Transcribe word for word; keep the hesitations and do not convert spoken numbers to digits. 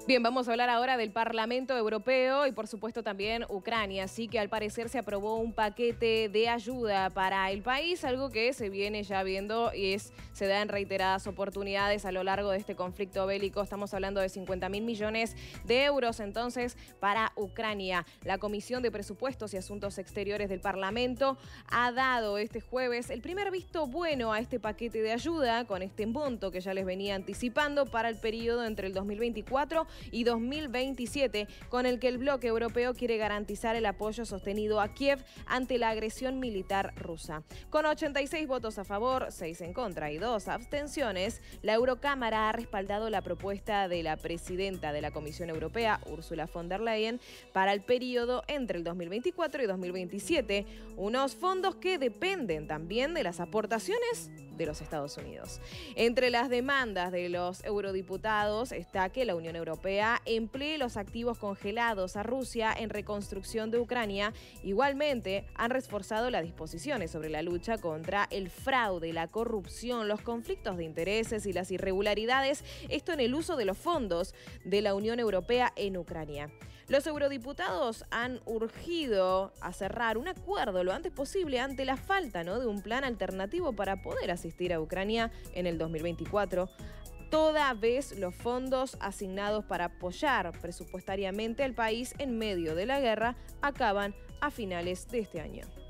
Bien, vamos a hablar ahora del Parlamento Europeo y por supuesto también Ucrania. Así que al parecer se aprobó un paquete de ayuda para el país, algo que se viene ya viendo y es, se da en reiteradas oportunidades a lo largo de este conflicto bélico. Estamos hablando de cincuenta mil millones de euros entonces para Ucrania. La Comisión de Presupuestos y Asuntos Exteriores del Parlamento ha dado este jueves el primer visto bueno a este paquete de ayuda con este monto que ya les venía anticipando para el periodo entre el dos mil veinticuatro y dos mil veintisiete, con el que el bloque europeo quiere garantizar el apoyo sostenido a Kiev ante la agresión militar rusa. Con ochenta y seis votos a favor, seis en contra y dos abstenciones, la Eurocámara ha respaldado la propuesta de la presidenta de la Comisión Europea, Ursula von der Leyen, para el periodo entre el dos mil veinticuatro y dos mil veintisiete, unos fondos que dependen también de las aportaciones de los Estados Unidos. Entre las demandas de los eurodiputados está que la Unión Europea emplee los activos congelados a Rusia en reconstrucción de Ucrania. Igualmente, han reforzado las disposiciones sobre la lucha contra el fraude, la corrupción, los conflictos de intereses y las irregularidades, esto en el uso de los fondos de la Unión Europea en Ucrania. Los eurodiputados han urgido a cerrar un acuerdo lo antes posible ante la falta, ¿no?, de un plan alternativo para poder asistir a Ucrania en el dos mil veinticuatro, toda vez los fondos asignados para apoyar presupuestariamente al país en medio de la guerra acaban a finales de este año.